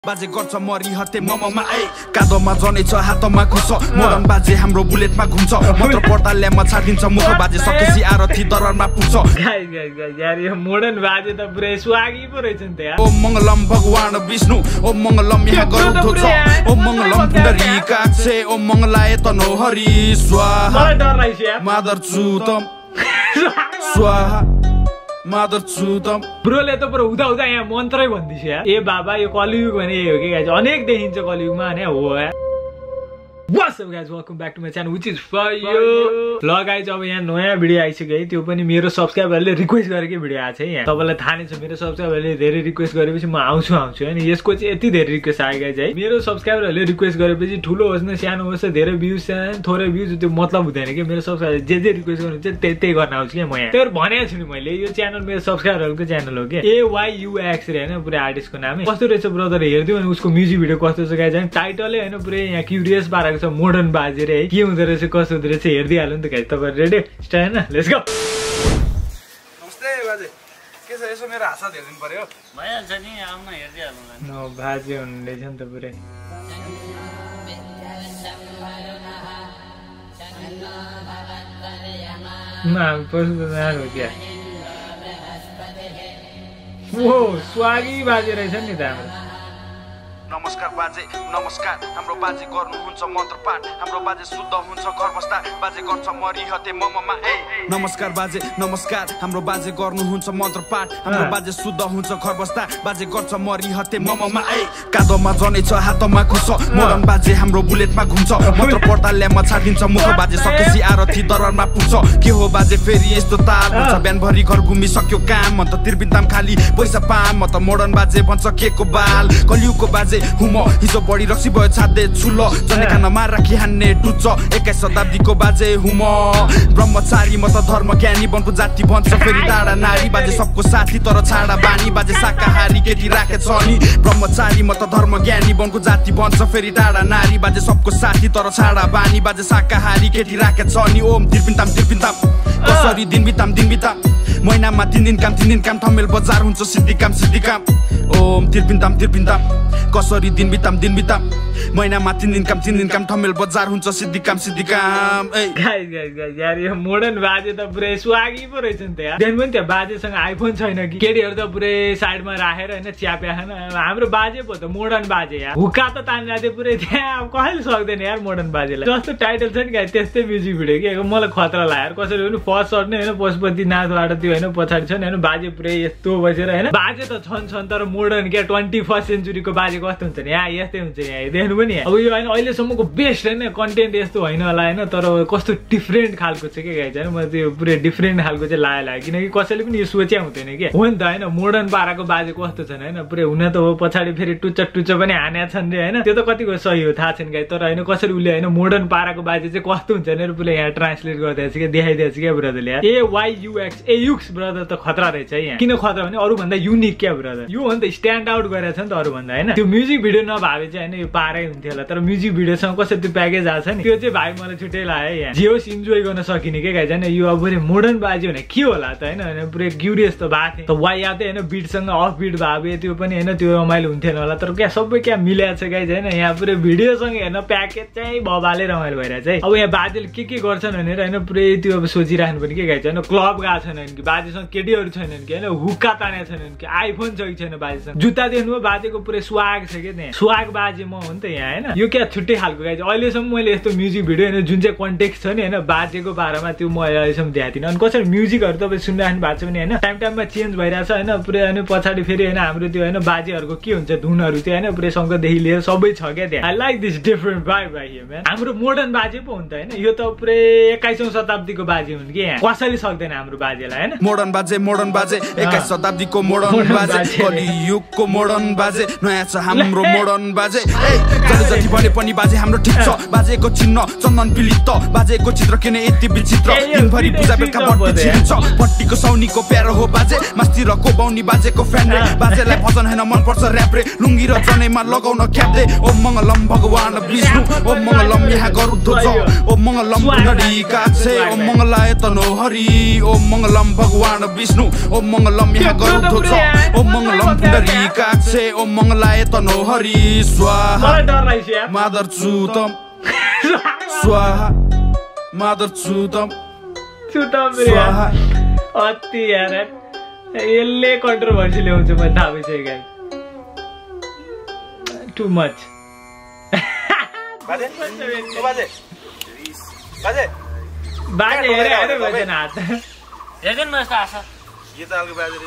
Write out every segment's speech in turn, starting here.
बाजे गर्छ मरी हते मममा ए कादोमा जनै छ हातमा खुस मोरन बाजे हाम्रो बुलेटमा घुम्छ मन्त्र पढ्दा ल्यामा छाडिन्छ मुख बाजे सकेसी आरती दरबारमा पुग्छ गाइस यार यो मोडर्न बाजे त पुरै स्वागी पो रहेछ नि त यार। ओम मंगलम भगवान विष्णु ओम मंगलम यहाँ गरुड ध्वज ओम मंगलम पुण्डरीकाक्षे ओम मंगलाय तनोहरि स्वाहा मलाई डर लाग्छ यार मादर चुतम स्वाहा मादर चुतम ब्रोले त पुरा हुँदा हुँदा यहाँ मन्त्रै भन्दिछ यार। ए बाबा यो कलियुग भने यही हो कि गाइस अनेक देखिन्छ कलियुगमा हैन हो यार। What's up guys, welcome back to my channel which is for you। ल गाइस अब यहाँ नयाँ भिडियो आइसक्यो है, त्यो पनि मेरो सब्स्क्राइबरले रिक्वेस्ट गरेकै भिडियो आछ है। यहाँ तपाईलाई थाहा नै छ मेरो सब्स्क्राइबरले धेरै रिक्वेस्ट गरेपछि म आउँछु हैन। यसको चाहिँ यति धेरै रिक्वेस्ट आयो गाइस है। मेरो सब्स्क्राइबरहरूले रिक्वेस्ट गरेपछि ठुलो होस् न सानो होस् धेरै भ्युज छ थोरै भ्युज त्यो मतलब हुँदैन कि मेरो सब्स्क्राइबरले जे रिक्वेस्ट गर्नुहुन्छ त्यही गर्न आउँछु के म यहाँ। त्यही भनेको छु नि मैले यो च्यानल मेरो सब्स्क्राइबरहरुको च्यानल हो के AYUX रे हैन पुरै आर्टिस्टको नामै। कस्तो रहेछ ब्रदर हेर्दिउ अनि उसको म्युजिक भिडियो कस्तो छ गाइस। टाइटलै हैन पुरै यहाँ क्युरियस पारेको छ मोडर्न बाजे रे है के हुँदो रहेछ कसो हुँदो रहेछ हेर्दिहाल्नु नि त गाइस। तपाईहरु रेडी स्टार्ट हैन लेट्स गो। नमस्ते बाजे के छ यसो मेरो हासा हेर्दिनु पर्यो भइहाल्छ नि आउन हेर्दिहाल्नुला न बाजे हुनुहुन्छ नि त पुरै म पसु त नार हो क्या ओ स्वागी बाजे रहेछ नि त हाम्रो। नमस्कार बाजे नमस्कार हाम्रो बाजे गर्नुहुन्छ मन्त्र पाठ हाम्रो बाजे शुद्ध हुन्छ घर बस्दा बाजे गर्छ मरी हते मममा ए नमस्कार बाजे नमस्कार हाम्रो बाजे गर्नुहुन्छ मन्त्र पाठ हाम्रो बाजे शुद्ध हुन्छ घर बस्दा बाजे गर्छ मरी हते मममा ए कादोमा जनै छ हातमा खुस मोरन बाजे हाम्रो बुलेटमा घुम्छ मन्त्र पढ्दा ल्यामा छाडिन्छ मुख बाजे सकेसी आरती दरबारमा पुग्छ के हो बाजे फेरि यस्तो ताल हुन्छ बिहानभरि घर घुमिसक्यो काम म त तिर्बिन्ताम खाली पैसा पाम म त मोडर्न बाजे भन्छ के को बाल कलियुगको बाजे हुम हिजो बढी रक्सी भयो छाड्दै छुल्लो जने खानामा राखी हान्ने टुच्च 21 शताब्दीको बाजे हुम ब्रह्मचारी म त धर्म ज्ञानी बनको जाति भन्छ फेरि टाढा नारी बाजे सबको साथी तर छाडा बानी बाजे शाकाहारी केटी राखेछ नि ब्रह्मचारी म त धर्म ज्ञानी बनको जाति भन्छ फेरि टाढा नारी बाजे सबको साथी तर छाडा बानी बाजे शाकाहारी केटी राखेछ नि ओम तिर्पिन्ताम कसरी दिन बिताम महिनामा 3 दिन काम थमेल बजार हुन्छ सिद्धि काम ओम तिर्पिन्ताम कसरी दिन बिताम महिनामा 3 दिन काम थमेल बजार हुन्छ सिद्धि काम ए गाइस यार यो मोडर्न बाजे त पुरै स्वागी पो रहेछ नि त यार। देन पनि त्यो बाजेसँग आइफोन छैन कि केटीहरु त पुरै साइडमा राखेर हैन च्याप्या खान हाम्रो बाजे पो त मोडर्न बाजे यार हुक्का त तान्ला दे पुरै त्यहाँ कहिले सक्दैन यार मोडर्न बाजेलाई। जस्तो टाइटल छ नि गाइस त्यस्तै म्युजिक भिडियो के मलाई खतरा लाग्यो कसरी भने फर्स्ट सर्ट नै हैन पशुपतिनाथबाट त्यो हैन पछाडी छ नि हैन बाजे पुरै यस्तो बसेर हैन बाजे त छन् तर मोडर्न के 21st सेन्चुरीको बाजे कस्तो हुन्छ नि यहाँ यस्तै हुन्छ यहाँ देख्नु पनि अब यो हैन अहिलेसम्मको बेस्ट हैन कन्टेन्ट यस्तो हैन होला हैन तर कस्तो डिफरेन्ट खालको छ के गाइस हैन म त्यो पुरै डिफरेन्ट खालको चाहिँ लाग्यो किनकि कसैले पनि यो सोचे हुँदैन के हो नि त हैन मोडर्न पाराको बाजे कस्तो छन् हैन पुरै हुन त हो पछाडी फेरि टुच्चा पनि हान्या छन् रे हैन त्यो त कतिको सही हो थाहा छैन गाइस तर हैन कसरी उले हैन मोडर्न पाराको बाजे चाहिँ कस्तो हुन्छ नि पुरै यहाँ ट्रान्सलेट गर्दैछ के देखाइदिएछ के ब्रदरले AYUX ब्रदर त खतरा रहेछ यहाँ। किन खतरा भने अरु भन्दा युनिक क्या ब्रदर यो हो नि त स्ट्यान्ड आउट गरेछ नि त अरु भन्दा हैन। त्यो म्युजिक भिडियो नभावे चाहिँ हैन यो पारै हुन्थ्यो होला तर म्युजिक भिडियोसँग कसरी त्यो प्याकेज आछ नि त्यो चाहिँ भाइ मलाई छुट्टै लाग्यो यहाँ। जे होस् इन्जोय गर्न सकिने के गाइस हैन यो अब मोडर्न बाजे भने के होला त हैन पुरै क्युरियस त भएको थियो त वाइ यादै हैन बिटसँग अफ बिट भावे त्यो पनि हैन त्यो रमाइलो हुन्थेन होला तर क्या सबै क्या मिलेको छ गाइस हैन यहाँ पुरै भिडियोसँग हेर्न प्याकेज चाहिँ बबाले रमाइलो भइरहेछ है। अब यहाँ बाजेले के गर्छन् भनेर हैन पुरै त्यो अब सोचिराख्नु पनि के गाइस हैन क्लब गएको छैनन् कि बाजेसँग केटीहरु छैनन् कि हैन हुक्का तानेको छैनन् कि आइफोन छैन बाजेसँग जुत्ता देख्नु बाजेको पुरै स्वाग छ के त्यहाँ स्वाग बाजे म हो नि त यहाँ हैन यो क्या छुट्टै खालको गाइस। अहिलेसम्म मैले यस्तो म्युजिक भिडियो हैन जुन चाहिँ कन्टेक्स्ट छ नि हैन बाजेको बारेमा त्यो म अहिलेसम्म देखाएको थिइनँ। अनि कसरी म्युजिकहरु तपाईँ सुनिराख्नु भएको छ भने हैन टाइममा चेन्ज भइरहेछ हैन पुरै अनि पछाडी फेरि हैन हाम्रो त्यो हैन बाजेहरुको के हुन्छ धुनहरु त्यो हैन पुरै शंकरदेखि लिएर सबै छ क्या त्यहाँ। I like this different vibe here man. हाम्रो मोडर्न बाजे पो हो नि त हैन यो त पुरै 21औं शताब्दीको बाजे हुन् कि यहाँ कसैले सक्दैन हाम्रो बाजेलाई हैन। मोडर्न बाजे 21 शताब्दीको मोडर्न बाजे कलियुगको मोडर्न बाजे नयाँ छ हाम्रो मोडर्न बाजे ए जति भने पनि बाजे हाम्रो ठिक छ बाजेको चिन्ह चन्दन पिलित बाजेको चित्र किन यति विचित्र दिनभरि पूजा बेलुका बत्ती छिन्छ पट्टीको सौनीको प्यारो हो बाजे मस्ती र कोबाउनी बाजेको फ्यान रे बाजेलाई भजन हैन मन पर्छ र्याप रे लुङ्गी र जनेमा लगाउन क्याप्दे ओम मंगलम भगवान विष्णु ओम मंगलम यहाँ गरुड ध्वज ओम मंगलम पुण्डरीकाक्षे ओम मंगलाय तनोहरि ओम मंगलम भगवान विष्णु ओम मंगलम यहाँ गरुड ध्वज ओम मंगलम पुण्डरीकाक्षे ओम मंगलाय तनोहरी स्वाहा मलाई डर लाग्छ यार मादर चुतम स्वाहा मादर चुतम स्वाहा अति यार यसले कन्ट्रोभर्सी ल्याउँछ म थाहा भइसक्यो गाइस टु मच बाजे बाजे बाजे बाजे हेरे भएन हात हेर्दैन म यस्तो आशा यो त अलग बाजे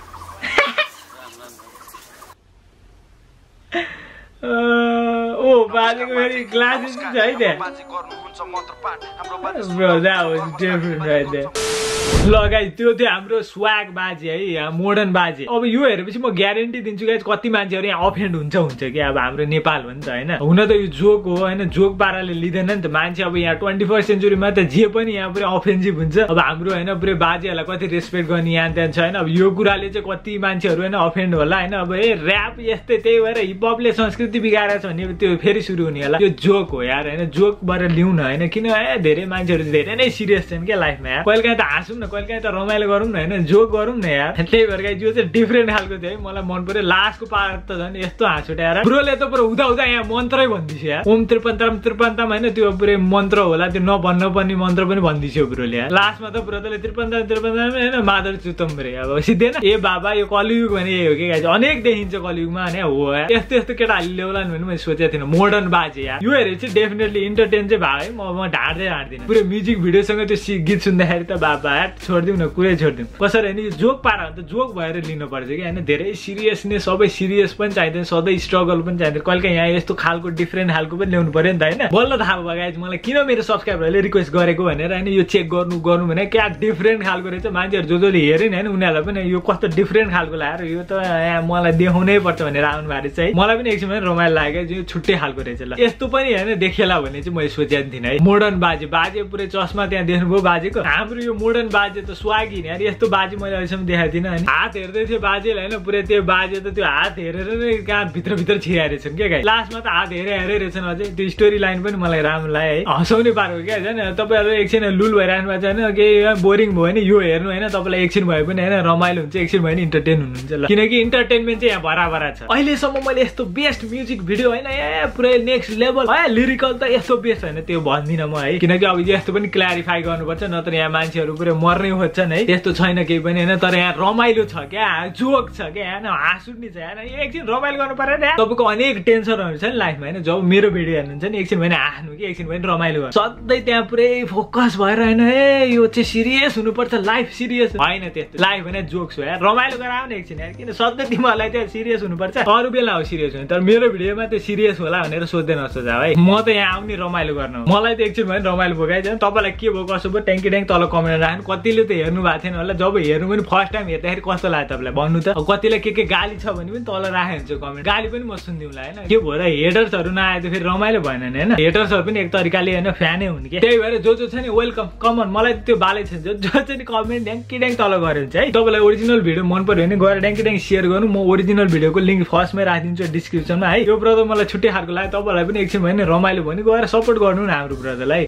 ओ बाजेको फेरि ग्लासेस छ है त्यहाँ बाजे गर्नुहुन्छ मन्त्रपाठ हाम्रो बाजे Bro, that was different right there. ल गाइस त्यो थियो हाम्रो स्वाग बाजे है यहाँ मोडर्न बाजे अब यो हेरेपछि म ग्यारेन्टी दिन्छु गाइस कति मान्छेहरू यहाँ अफेन्ड हुन्छ कि अब हाम्रो नेपाल हो नि त होइन हुन त यो जोक हो होइन जोक पाराले लिँदैन नि त मान्छे अब यहाँ 21st सेन्चुरीमा त जे पनि यहाँ पुरै अफेन्सिभ हुन्छ अब हाम्रो होइन पुरै बाजेहरूलाई कति रेस्पेक्ट गर्ने यहाँ त्यहाँ छ होइन अब यो कुराले चाहिँ कति मान्छेहरू होइन अफेन्ड होला होइन अब ए ऱ्याप यस्तै त्यही भएर हिपहपले संस्कृति बिगारेको छ भने त्यो फेरि सुरु हुने होला यो जोक हो यार होइन जोकबाट लिउँ न होइन किन धेरै मान्छेहरू धेरै नै सिरियस छन् क्या लाइफमा यार कहिले काहीँ त हाँसौँ न कहिले काहीँ त रमाइलो गरौँ न होइन जोक गरौँ न यार त्यही भएर यो चाहिँ डिफ्रेन्ट खालको थियो है मलाई मन पर्यो लास्टको पार्ट त झन् यस्तो हाँस उठाएर ब्रोले त पुरा हुँदा हुँदा यहाँ मन्त्रै भनिदिन्छ यार ओम त्रिपन्ताम होइन त्यो पुरै मन्त्र होला त्यो नभन्न पर्ने मन्त्र पनि भनिदिन्थ्यो ब्रोले यार लास्टमा त पुरा तले त्रिपन्ताम होइन मादर चुतम रे अब सिधै न ए बाबा यो कलियुग भने यही हो कि गाइस अनेक देखिन्छ कलियुगमा होइन हो यार यस्तो यस्तो केटाहरूले ल्याउलान् भने मैले सोचेको थिइनँ मोडर्न बाजे यार यो हेरेर चाहिँ डेफिनेटली इन्टरटेन चाहिँ भयो है म ढाँट्दिनँ पुरै म्युजिक भिडियोसँग त्यो गीत सुन्दाखेरि त बाबा छोडिदिउँ न कुरै छोडिदिउँ कसरी होइन यो जोक पारा हो त जोक भएर लिनुपर्छ कि होइन धेरै सिरियसनेस सबै सिरियस पनि चाहिँदैन सधैँ स्ट्रगल पनि चाहिँदैन कहिले यहाँ यस्तो खालको डिफ्रेन्ट खालको पनि ल्याउनु पर्यो नि त होइन बल्ल थाहा भयो गाइस मलाई किन मेरो सब्सक्राइबरहरूले रिक्वेस्ट गरेको भनेर होइन यो चेक गर्नु भने क्या डिफ्रेन्ट खालको रहेछ मान्छेहरू जसले हेरेन होइन उनीहरूलाई पनि यो कस्तो डिफ्रेन्ट खालको लाग्यो यो त यहाँ मलाई देखाउनै पर्छ भनेर आउनु भएको चाहिँ मलाई पनि एकछिन रमाइलो लाग्यो यो छुट्टै खालको रहेछ ल यस्तो पनि होइन देखेला भने चाहिँ मैले सोचेको थिइनँ है मोडर्न बाजे पुरै चस्मा त्यहाँ देख्नुभयो बाजेको हाम्रो यो मोडर्न बाजे त स्वागी यार यस्तो बाजे मैले अहिलेसम्म देखाएको थिइनँ अनि हात हेर्दै थियो बाजेलाई होइन पुरै त्यो बाजे त त्यो हात हेरेर नै कहाँ भित्र छिराइरहेछन् क्या गाई लास्टमा त हात हेरे रहेछन् अझै त्यो स्टोरी लाइन पनि मलाई राम्रो लाग्यो है हँसाउने पारेको क्या होइन तपाईँहरू एकछिन लुल भइरहनु भएको छ होइन केही बोरिङ भयो भने यो हेर्नु होइन तपाईँलाई एकछिन भए पनि होइन रमाइलो हुन्छ एकछिन भयो भने इन्टरटेन हुनुहुन्छ ल किनकि इन्टरटेनमेन्ट चाहिँ यहाँ बराबर छ अहिलेसम्म मैले यस्तो बेस्ट म्युजिक भिडियो होइन ए पुरै नेक्स्ट लेभल है लिरिकल त यस्तो बेस्ट होइन त्यो भन्दिनँ म है किनकि अब यस्तो पनि क्ल्यारिफाई गर्नुपर्छ नत्र यहाँ मान्छेहरू पुरै मर्नै खोज्छन् है त्यस्तो छैन केही पनि होइन तर यहाँ रमाइलो छ क्या जोक छ क्या होइन हाँस उठ्ने छ होइन एकछिन रमाइलो गर्नु पर्यो नि तपाईँको अनेक टेन्सनहरू छ नि लाइफमा होइन जब मेरो भिडियो हेर्नुहुन्छ नि एकछिन भने हाँस्नु कि एकछिन भने रमाइलो गर्नु सधैँ त्यहाँ पुरै फोकस भएर होइन ए यो चाहिँ सिरियस हुनुपर्छ लाइफ सिरियस होइन त्यस्तो लाइफ होइन जोक्स हो यार रमाइलो गरेर आउने एकछिन यार किन सधैँ तिमीहरूलाई चाहिँ सिरियस हुनुपर्छ अरू बेला हो सिरियस हुने तर मेरो भिडियोमा त्यो सिरियस होला भनेर सोध्दै नसोचा है म त यहाँ आउने रमाइलो गर्नु मलाई त एकछिन भने रमाइलो भोगाइदियो तपाईँलाई के भयो कसो भयो ट्याङ्की ट्याङ्क तल कमेन्ट राख्नु कतिले त हेर्नु भएको थिएन होला जब हेर्नु पनि फर्स्ट टाइम हेर्दाखेरि कस्तो लाग्यो तपाईँलाई भन्नु त कतिलाई के गाली छ भने पनि तल राखेको हुन्छ कमेन्ट गाली पनि म सुनिदिउँला होइन के भएर हेटर्सहरू नआए त फेरि रमाइलो भएन नि होइन हेटर्सहरू पनि एक तरिकाले होइन फ्यानै हुने कि त्यही भएर जो छ नि वेलकम कमन मलाई त्यो बालै छ जो चाहिँ कमेन्ट ड्याङ्की ड्याङ्क तल गऱ्यो भने चाहिँ तपाईँलाई ओरिजिनल भिडियो मन पर्यो भने गएर ड्याङ्की ड्याङ्क सेयर गर्नु म ओरिजिनल भिडियोको लिङ्क फर्स्टमै राखिदिन्छु डिस्क्रिप्सनमा है यो ब्रदर मलाई छुट्टै खालको लाग्यो तपाईँलाई पनि एकछिन भयो नि रमाइलो भयो नि गएर सपोर्ट गर्नु न हाम्रो ब्रदरलाई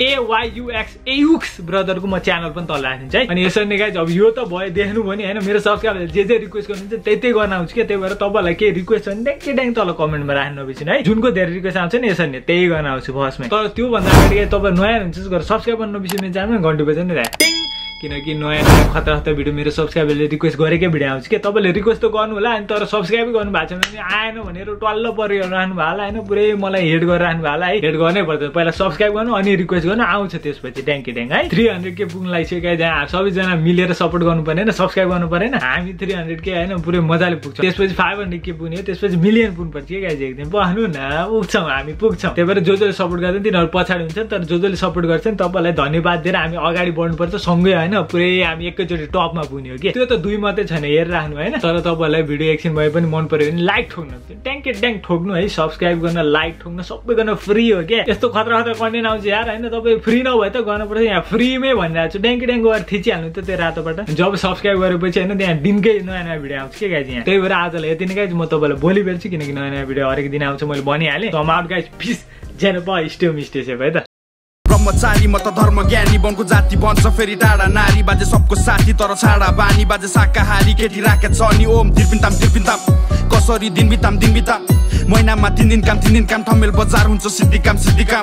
AYUX ब्रदरको म च्यानल पनि तल राखिदिन्छु है अनि यसरी नै गाइज अब यो त भयो देख्नु भयो नि होइन मेरो सब्सक्राइबरले जे रिक्वेस्ट गर्नुहुन्छ त्यही गर्न आउँछु क्या त्यही भएर तपाईँलाई के रिक्वेस्ट छ भने ड्याङ्की ड्याङ्क तल कमेन्टमा राख्नु नबिर्सिनु है जुनको धेरै रिक्वेस्ट आउँछ नि यसरी नै त्यही गर्न आउँछु फर्स्टमै तर त्योभन्दा अगाडि तपाईँ नयाँ हुन्छ गरेर सब्सक्राइब गर्नु नबिर्सिनु जानु घन्टी बजाउनु नि टिङ किनकि नयाँ खतरा भिडियो मेरो सब्सक्राइबरले रिक्वेस्ट गरेकै भिडियो आउँछ कि तपाईँले रिक्वेस्ट त गर्नु होला अनि तर सब्सक्राइबै गर्नु भएको छ भने आएन भनेर टल्ल परिरहनु भयो होला होइन पुरै मलाई हेड गरिरहनु भयो होला है हेड गर्नै पर्छ पहिला सब्सक्राइब गर्नु अनि रिक्वेस्ट गर्नु आउँछ त्यसपछि ट्याङ्की ट्याङ्क है 300K पुग्नु लागिसक्यो जहाँ सबैजना मिलेर सपोर्ट गर्नु पर्ने सब्सक्राइब गर्नु परेन हामी 300K होइन पुरै मजाले पुग्छ त्यसपछि 500K पुग्ने त्यसपछि मिलियन पुग्नुपर्छ कि गाइज एकदम भन्नु न पुग्छौँ हामी पुग्छौँ त्यही भएर जसले सपोर्ट गर्छ तिनीहरू पछाडि हुन्छ तर जसले सपोर्ट गर्छन् तपाईँलाई धन्यवाद दिएर हामी अगाडि बढ्नुपर्छ सँगै होइन पुरै हामी एकैचोटि टपमा पुग्ने हो कि त्यो त 2 मात्रै छैन हेरिराख्नु होइन तर तपाईँलाई भिडियो एकछिन भए पनि मन पर्यो भने लाइक ठोक्नु ट्याङ्की ट्याङ्क ठोक्नु है सब्सक्राइब गर्न लाइक ठोक्नु सबै गर्न फ्री हो क्या यस्तो खतरा कन्टेन्ट आउँछ यार होइन तपाईँ फ्री नभए त गर्नुपर्छ यहाँ फ्रीमै भनिरहेको छु ट्याङ्की ट्याङ्क गरेर थिचिहाल्नु त त्यो रातोबाट जब सब्सक्राइब गरेपछि होइन त्यहाँ दिनकै नयाँ भिडियो आउँछ के गाइज यहाँ त्यही भएर आजलाई यति नै गाइज म तपाईँलाई भोलि भेट्छु किनकि नयाँ भिडियो हरेक दिन आउँछ मैले भनिहालेँ आउट गाइज पिस जेन स्टे है त संसारी म त धर्म ज्ञानी वनको जाति भन्छ फेरि टाढा नारी बाजे सबको साथी तर छाडा बानी बाजे शाकाहारी केटी राखेत छ नि ओम तिर्पिन्ताम कसरी दिन बिताम महिनामा 3 दिन काम ठमेल बजार हुन्छ सिद्धि काम